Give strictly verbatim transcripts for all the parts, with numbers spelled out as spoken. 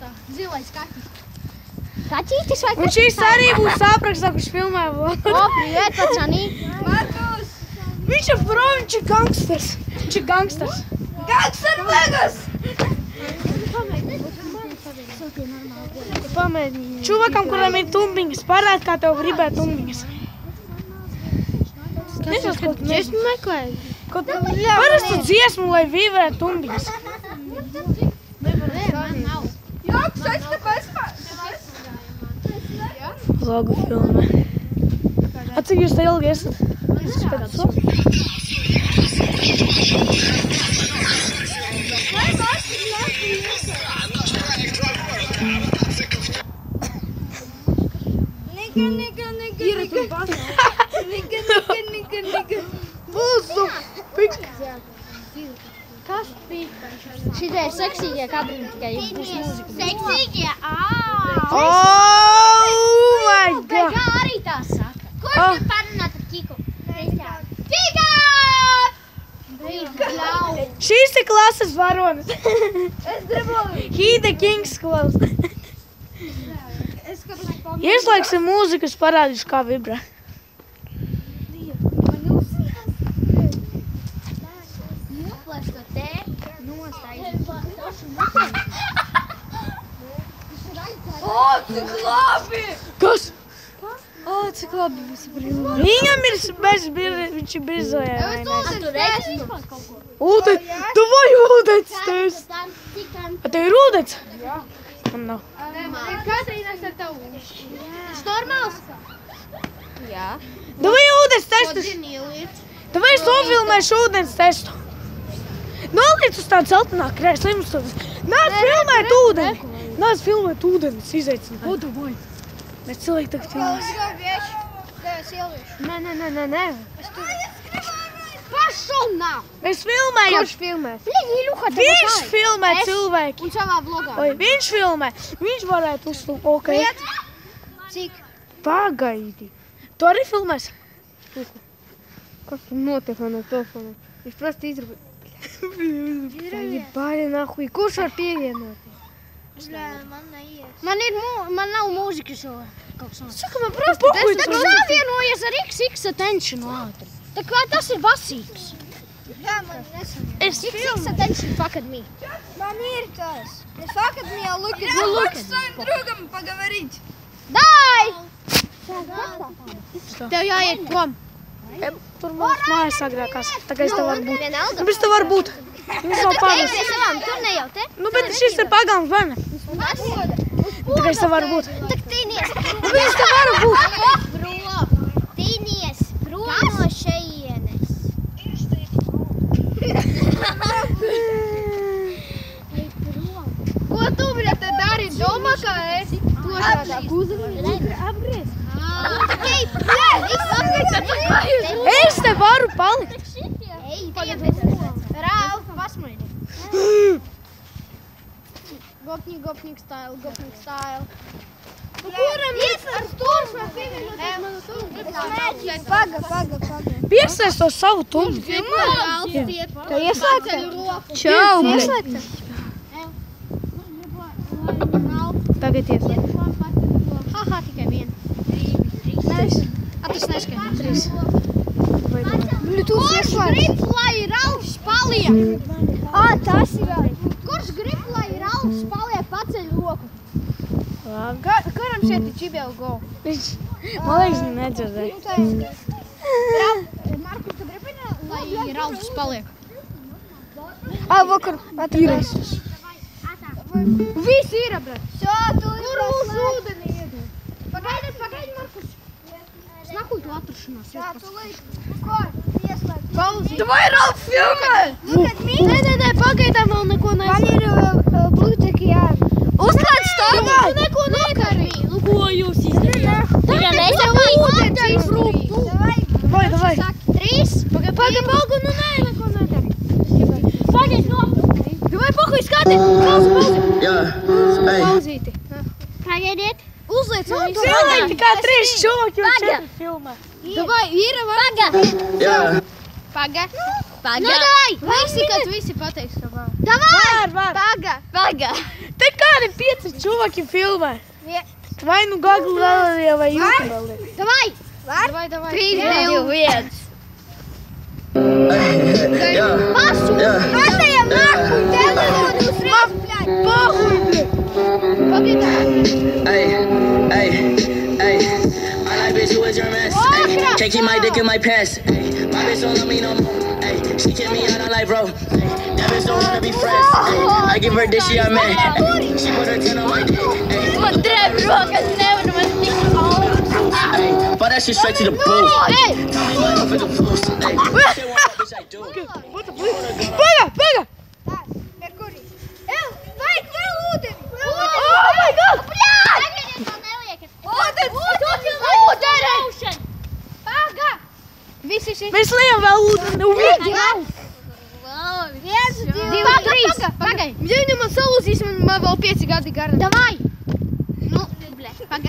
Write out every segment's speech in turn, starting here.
tā, zilais kaķis. Kaķītis vai Un šīs arī būs aprakstā, kurš filmē vēl. O, privet, pačanī. Markus! Viņš ir pro, viņš ir gangsters. Viņš ir gangsters. Gangster Vegas! Pamēģini. Čuvakam, kuram ir tumbiņas, parād, kā tev gribēt tumbiņas. Nezinu, ko tu Dziesmu meklēji? Kaut parastu dziesmu, lai vīvē tumbiņas. Man nav. Joks, es te pēc Logu filmē. A cik jūs te ilgi esat? Pēc so? Nika, nika, nika, nika. Nika, nika, nika, nika. Būsu pik. Kas pīk? Šitie ir seksīgie kadriņi, tikai būs mūzika. Seksīgie? Oh my god. Kā arī tā saka? Kurš Oh. grib parunāt ar Kiku? Pika! Bļau! Šīs ir klases varonis. Es gribu... He the King's klaus. Es kāpēc papildinu. Ieslēgsim mūziku, es parādīšu, kā vibrē. Noplēš to te, nostāj. O, cik labi! Kas? O, cik labi būs brīvā. Viņam ir bez birri, viņš ir birzojā. A tu redzi vispār kaut ko? Ūdens, tu vai ūdens test? A tev ir ūdens? Jā. Man nav. Katrīnas ar tavu. Tas normāls? Jā. Davai ūdens testus. Davai es nofilmēšu ūdens testu. Noliec uz tādu celtinā krēslu. Nāc filmēt ūdeni. Nāc filmēt ūdeni, es izaicinu. O, davai. Mēs cilvēki tagad filmēs. Nē, nē, nē, nē, nē. Pašau nav. Mēs filmējam. Kurš filmē? Līgi, Ļuha, tev Viņš kā? filmē Es? cilvēki. Un savā vlogā. Oi, viņš filmē. Viņš varētu uzfilmēt. Ok. Cik? Pagaidi. Tu arī filmēs? Kas tam notiek man ar telefonu? Viņš prosti izrūpē. Jebāļi nahuj, kurš var pievienot? Man ir, mū, man nav mūzikas jau kaut kas tāds. Saka, man prosti Pohuj, Tad tu savienojies ar X X attention ātri. Tā kā tas ir basīgs. Jā, man nesanāk. Es X X attention fuck at me. Man ir tas. Es fuck at me, I'll look at Ну, you. look at своим другом поговорить. Dai! Tev jāiet prom. Tur mums mājas agrākās. Tagad es te varu būt. Vienalga. Nu, bet es te varu būt. Viņš nav Ej pagājis. pie savām, tur ne jau te. Nu, bet šis ir pagājums, vai ne? Tagad es te varu būt. Tak tīnies. Nu, bet es te varu būt. Prom. Tīnies prom no šeienes. Ej prom. Ko tu, bļa, te dari? Domā, kā es? To tādā kuzavī. Apgriez. Ej prom. Viss Es te varu palikt. Ej, pagaid. Ralf, pasmaidi. Gopņi, gopņik style, gopņik style. Kuram ir ar stūrs vai pievienoties manu tūru? Paga, paga, paga. Piesaist to savu tumbu. Tā ieslēgta? Čau, bļa. Ieslēgta? Tagad ieslēgt. Haha, tikai viena. A, tas neskaidrs. Trīs. Bluetooth Kurš ieslēgta? grib, lai Ralfs paliek? Ā, tas ir. Kurš grib, lai Ralfs paliek paceļ roku? Kuram šeit ir čibēl go? Viņš, man liekas, viņa nedzirdēja. Markus, tu gribi, lai Ralfs paliek? Ā, vakar atradās. Visi ir, bļa. Šo, tu ir Kur mūsu ūdeni iedod? Pagaidi, pagaidi, Markus. Snakuj tu atrašanās. Jā, tu līdz. Ko? Ieslēgt. Pauzi. Tu vai Ralf filmē? Look at me. Nē, nē, nē, pagaidām vēl neko Man neesmu. ir uh, Bluetooth, jā. Uzslēdz stāvā. Tu neko nekari. Nu, ko jūs izdarījāt? Tikai mēs jau ūdens izrūp. Vai, vai. Trīs. Pagaid, pagaid, pagaid, nu nē, neko nedari. Pagaid, no. Vai, pahuj, skati. Pauzi, pauzi. Jā, spēj. Pauzīti. Pagaidiet. Uzliec man to. Cilvēki kā trīs čovaki un Paga. četri filmē. Davai, ir, var. Paga. Jā, Paga. Paga. Nu, dai. Visi, kad visi pateiks, ka var. Davai. Var, var. Paga. Paga. Te kādi pieci čuvaki filmē. Vai nu Google galerijā vai YouTube galerijā. Давай! Давай, давай. Trīs, divi, viens. Yeah. Pašu! Atējam nāku! Telefonu uzreiz, bļaļ! Pahuj, bļaļ! Ay, ay, ay. I like bitch who is your mess. Ay, can't keep my dick in my pants. Ay, my bitch don't love me no more. Ay, she kick me out on life, bro. Ay, that bitch don't wanna be friends. Ay, I give her this, she a man. Ay, she put her ten on my dick. Ay, Man drēb rokas nevar, man tik augsts. ay, but that shit straight to the booth. Ej! Tell me what for the boost. Ay, shit what that bitch I do. Paga, paga! Ev, vajag vēl ūdeni! Oh my God! Bļaļ! Ūdens! Ūdeni! Paga! Visi šī... Mēs liejam vēl ūdeni. Un viņi- Viens, divi, trīs. Pagai. Viņu man salūzīs, man, man vēl pieci gadi gara. Davai! Nu, blē, paga.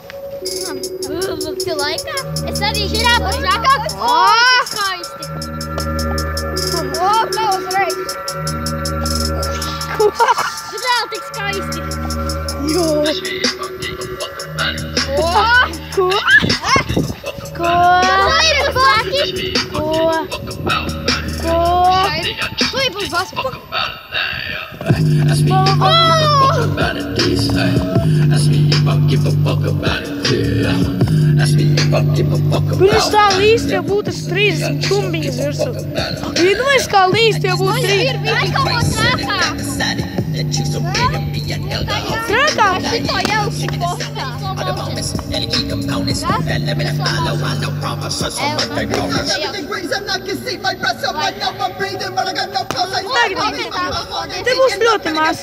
Tu laikā? Es arī žirāpas rakāk. O, skaisti. O, tā uzreiz. Vēl tik skaisti. Jo. O! Ko? Ko? Kas ir saki? Ko? Ko? Tu ir būs baspa. Ask me if I give a fuck about it, please. Ask me if I give a fuck about it, yeah. Ask me if I give a fuck about it. Viņš tā līst, ja būtu trīsdesmit čumbiņas virsū. Iedomājies, kā līst, ja būtu trīsdesmit. Vai kaut ko trakāk? Trakāk? Šito jau postā. Te būs ļoti maz.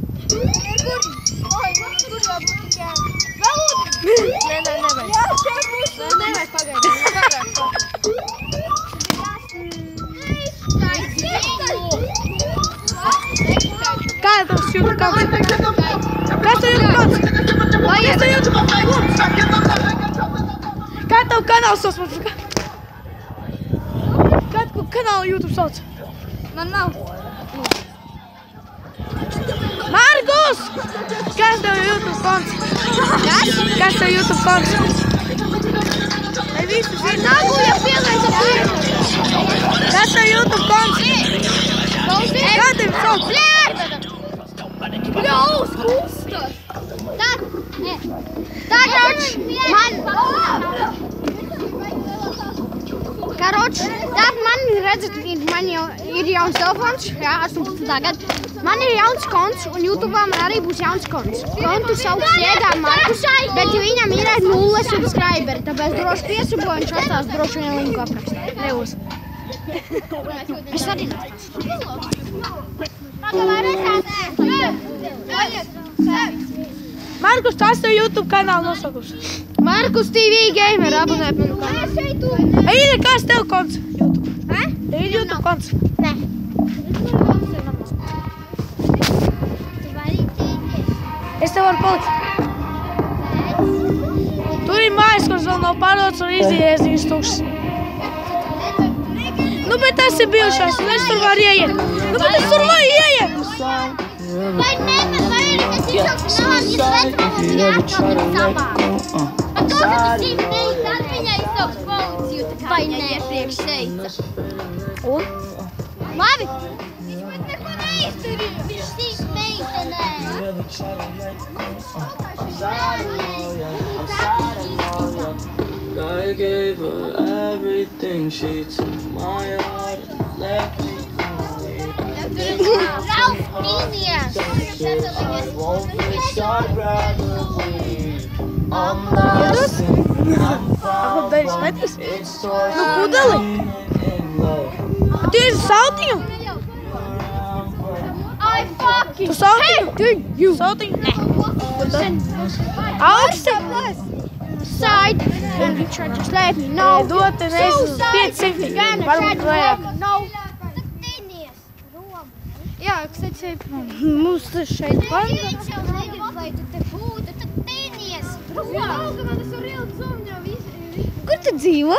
Nē, nē, nevajag. Nē, nevajag pagaidīt. Kā tas YouTube kanāls? Kas tev YouTube kanāls? Kas tev YouTube kanāls? Kā tev kanāls sauc? Kā tev kanālu YouTube sauc? Man nav. Markus! Kas tev YouTube kanāls? Kas tev YouTube kanāls? Lai visu zina. Nagu, ja pielaica pirmu. Kas tev YouTube kanāls? Kā tev sauc? Ļaus, kustas! Tā, ne. Tā, karoč, man... Karoč, tā, man, redzat, man jau ir jauns telefons, jā, astoņpadsmitā gada. Man ir jauns konts, un YouTube'ā man arī būs jauns konts. Kontu sauc Siedā Markus, bet viņam ir nulle subscriberi, tāpēc droši piesuboju, viņš atstās droši viņam linku aprakstā. Nebūs. Es arī nestāstu. Markus, tas tev YouTube kanālu nosaukums. Markus T V Gamer, abonēt manu kanālu. Eīne, kas tev konts? YouTube. Hä? Tev ir YouTube konts? Nē. Es tev varu palikt. Tur ir mājas, kuras vēl nav pārdots un izījies divas tukšas. Nu, bet tas ir bijušais, un es tur varu ieiet. Nu, bet es tur varu ieiet! Vai nevar, vai arī es izsaukšu nāņas vecmāmas jākam samā. Bet to, ka tu zīmi neiz, tad viņai izsaukšu policiju, tā kā viņa iepriekš teica. Un? Labi? Viņš pat neko neizdarīja. Viņš tīk meitenē. I gave her everything, she took my heart and left me Ralf Mīnijas. I won't fix, I'd rather leave. I'm lost and I'm Ako found, darīs metis? it's torture Nu, pudeli! in love. Tu esi sautiņu? Ai, fuck Tu sautiņu? Tu sautiņu? Nē. Augsti? Side. And he tried to slap me. No. Dot, un es pieci simti. Varbūt vairāk. No. Jā, kstати, Mums tas šeit var. Viņš jau negrib, lai tu te būtu, tad tēnies. Kur tu dzīvo?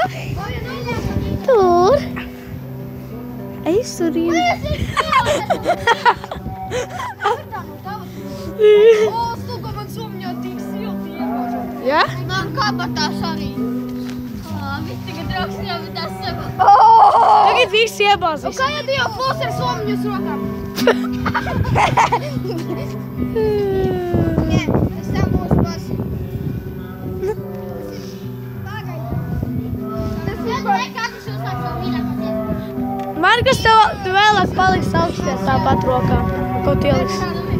Tur. Es tur ienu. O, sugo, kabatās arī. Viss tagad rakstīja, bet tas saka. Tagad visi iebāzīs. Kā ja tu jau fūs ar somiņus rokām? Nē, es tam būs pas. Tas ir nekā, kas jūs ar savu mīļākā. Markus, tev vēlāk paliks augsties tāpat rokā. Ko tu ieliks?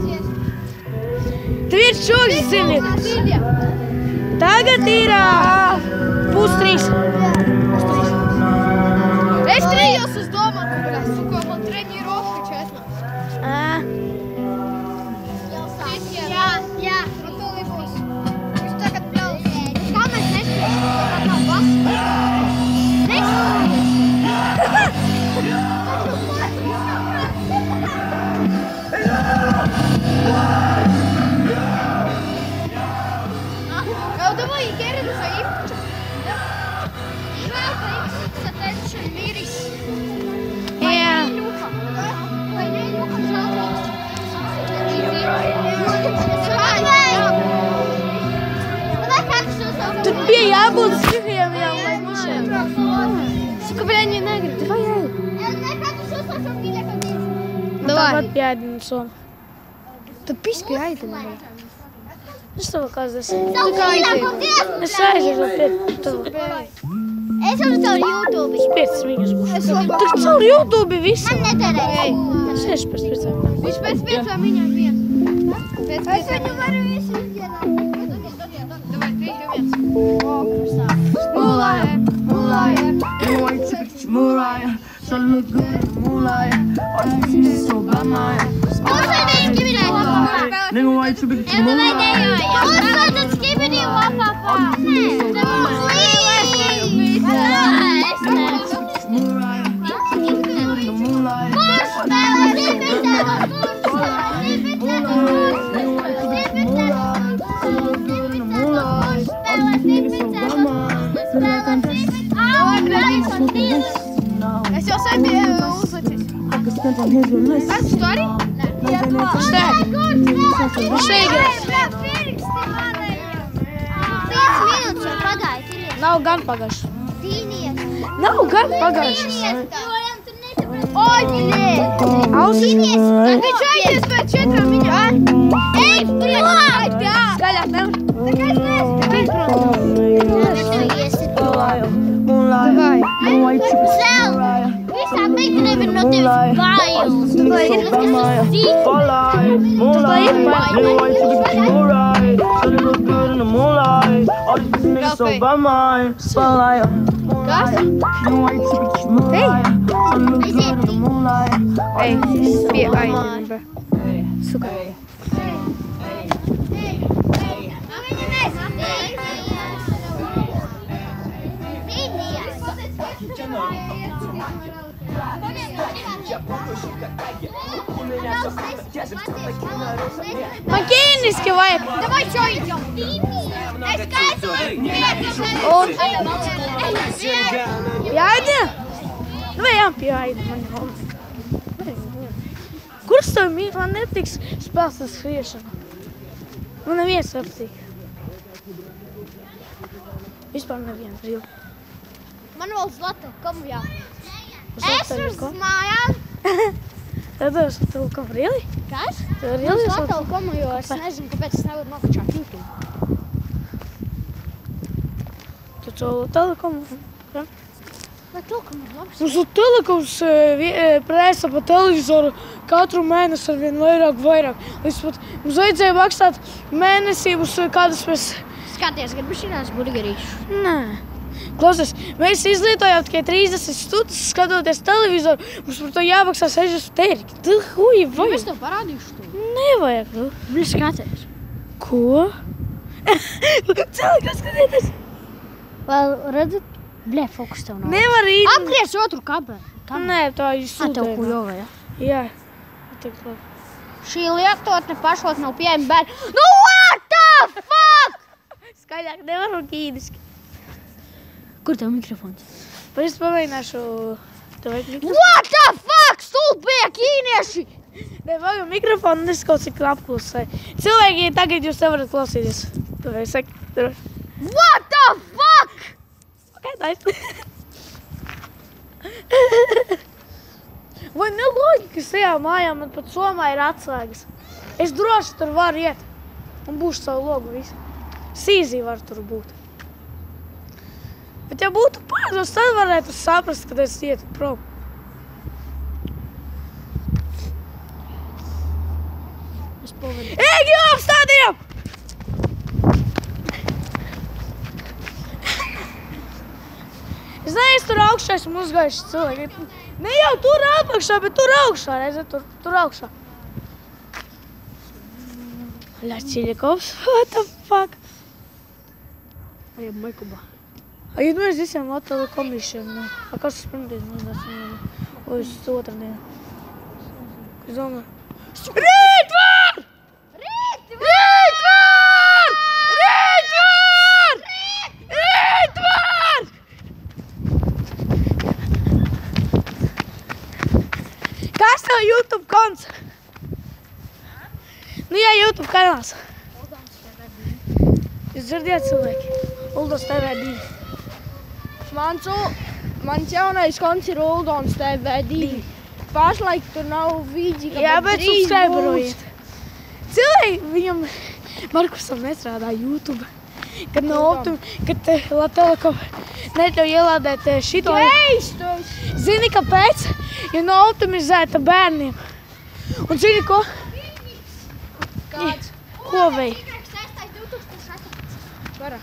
Tu ir čūks, zini. Tagad ir pus trīs. Es trījos uz domā, ka suko man treņi roši četna. Jā, jā, rutulī būs. Jūs tagad pļaus. Kā mēs nespēsim? Tā kā bas. Jau davai ģērinu sa īpača. Vēl pa īpača attention miris. Jā. Vai neļuka žālīgs? Tur bija jābūt ziviem jau, lai mušiem. Suka, bļa, viņi negrib, davai, ej. Tāpat pjēdina somu. Tad piski aidina. Es tev kāds esmu. Es aiziešu pie tev. Es varu caur YouTube. Piecas viņas būšu. Tu caur YouTube visi. Man neterēja. Seši pēc piecām. Viņš pēc piecām viņam vien. Pēc piecām. Es viņu varu visu izdienāt. Davai, trīs jau viens. Mūlāja, mūlāja. Mūlāja, so look good, mūlāja. All you see is so bad, māja. Mūsādien skibidēja. Nigga, why you big Mūsādien skibidēja wapapā. Es jau sen biju uzlicis. Kāds tu arī? Šeigās. Piec minūtes jau pagājuši. Nav gan pagājuši. Tīnies. Nav gan pagājuši. Oi, bļē! Ausis. Tagad šaies pēc četrām viņām. Ej, priekš! Skaļāk nevar. Tā kā es Zel! Visā beigu nevar no tevis bailes. Tu lai ir kas zīk. Tu lai ir Ej, pie aidina. Suka. Man ķīniski vajag. Davai šoīt jau. Es skaitu. Un? Jāidina? Vai jā, jāidina. Kurš tev mīt? Man netiks spēles ar skriešanu. Man neviens aptīk. Vispār neviens brīvi. Man vēl zlata, komu jā. Uz Es Latviju uz ko? mājām. Tad uz telekomu brīvi? Kas? Tev ir Uz ielies Latviju komu, jo es nezinu, kāpēc es nevaru nokačāt YouTube. Tu caur telekomu? Ja? Vai telekomu ir labs? Mums uz telekoms prēsa pa televizoru katru mēnesi ar vien vairāk, vairāk. Līdz pat mums vajadzēja maksāt mēnesī uz kādas mēs... Skaties, kad bišķinās burgerīšu. Nē. Klausies, mēs izlietojām tikai trīsdesmit stundas skatoties televizoru. Mums par to jāmaksā sešdesmit eiro. Tu huji Es vajag. tev parādīšu to. Nevajag, nu. Bļa, skaties. Ko? Cilvēki, skatieties. Vēl redzat? Bļa, fokus tev nav. Nevar īt. Apgries otru kabeli. Nē, tā ir A, tev sūtējumā. kujova, ja? Jā. Tik labi. Šī lietotne pašot nav pieejama bērni. Nu, what the fuck? Skaļāk nevaru ķīniski. Kur tev mikrofons? Bet es pamēģināšu... Tev vajag mikrofonu? What the fuck? Stulbie ķīnieši! Nē, vajag mikrofonu, nes kaut cik apklusē. Cilvēki, tagad jūs nevarat klausīties. Tev vajag sakt. What the fuck? Okay, nice. Vai neloģika, ka tajā mājā man pat somā ir atslēgas. Es droši tur varu iet un būšu savu logu visu. Sīzī var tur būt. Bet ja būtu pādos, tad varētu saprast, kad es ietu prom. Es povedu. Ēgi apstādījām! Es neesmu tur augšā, esmu uzgājuši cilvēki. Ne jau tur apakšā, bet tur augšā, reizē, tur, tur augšā. Ļačiļikovs, what the fuck? Ajam, Maikuba. A ja mēs visiem Latviju komisijām, ne? A kas tas pirmdien nodās? Vai uz otrdienu? Es domāju. Rītvar! Rītvar! Rītvar! Rītvar! Kas tev YouTube konts? Nu jā, YouTube kanāls. Jūs dzirdiet cilvēki? Uldons T V divi. Mans, mans jaunais konts ir Uldons T V divi. Pašlaik tur nav vīdžika, Jā, bet subscriberojiet. Cilvēki, viņam, Markusam nestrādā YouTube. Kad no Optum, kad Latelekom neļauj ielādēt šito. Keistus! Zini, kāpēc? Jo no optimizēta bērniem. Un zini, ko? Kāds? Ko vei? Vara.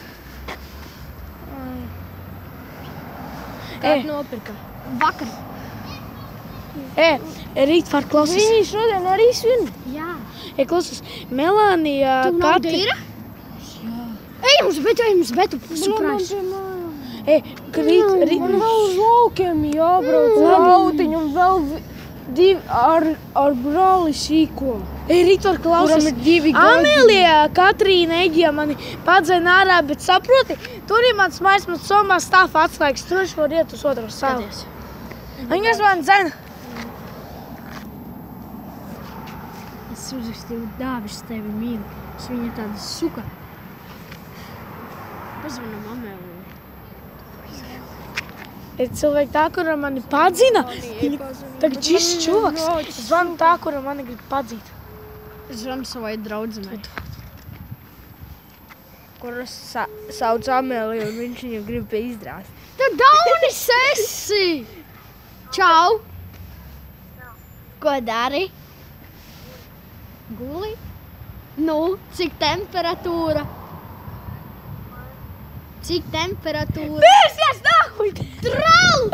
E, Kādu nopirka? Vakar. e, rīt var klausies. Viņi šodien arī svin. Jā. E, klausies, Melānija, Tu nav Kati. dīra? Jā. Ej, mums betu, ej, mums betu. Surprise. E, ka rīt, rīt. Man vēl uz laukiem jābrauc lautiņu un vēl vi- divi ar, ar brāli sīko. E, rīt var klausies. Kuram ir divi gadi. Amēlija, Katrīna, Eģija mani padzēna ārā, bet saproti, tur ir mans mājas, mans somā stāv atslēgas, droši var iet uz otru savu. Viņas man dzena. Es uzrakstīju Dāvis tevi mīlu. Es viņa tāda suka. Pazvanam Amēliju. Ir cilvēki tā, kura mani padzina. Viņa tagad šis čuvaks. Zvanu tā, kura mani grib padzīt. Es zvanu savai draudzenei. Kuras sa sauc Amēliju un viņš viņu grib izdrāst. Tu daunis esi! Čau! Ko dari? Guli? Nu, cik temperatūra? Cik temperatūra? Pērsies nākuj! Trals!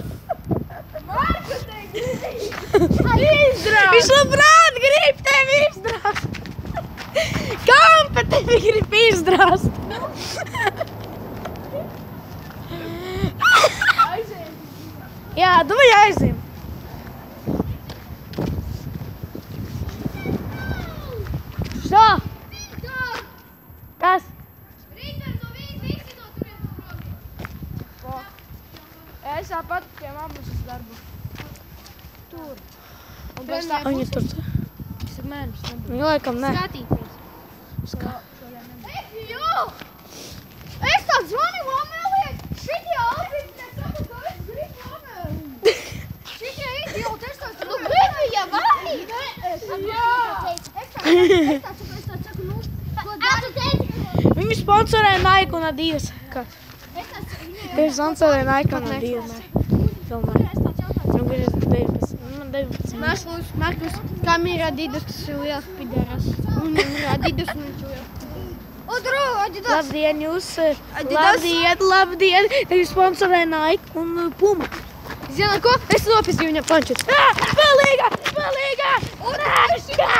Viņš labprāt grib tevi izdrāst. Kam pa tevi grib izdrāst? Jā, domāju aizim. Što? Kas? Es tāpat pie mammas uz darbu. Tur. Un pēc tā Viņa tur. es ar mēnesi nebūtu. Viņa laikam ne. Skatīties. Jo! Es tā zvanu Amēlijai. Šitie albīti nesaka, ka es gribu Amēliju. Šitie idioti, es tā saku. Nu, gribi jau arī. Jā. Es tā saku, es tā saku, nu, ko dari? Viņa sponsorē Nike un Adidas. Kas? Viņš sponsorē Nike un Adidas. Domāju. Nu, viņš ir deviņpadsmit. Man deviņpadsmit. Markus, Markus, kam ir Adidas, tas ir liels pideras. Un man ir Adidas un viņš ir liels. Otru, Adidas. Labdien, jūs. Adidas. Labdien, labdien. Tevi sponsorē Nike un Puma. Zini ko? Es nopizdu viņa pančus. Ā, Spēlīgā! Spēlīgā! Nē!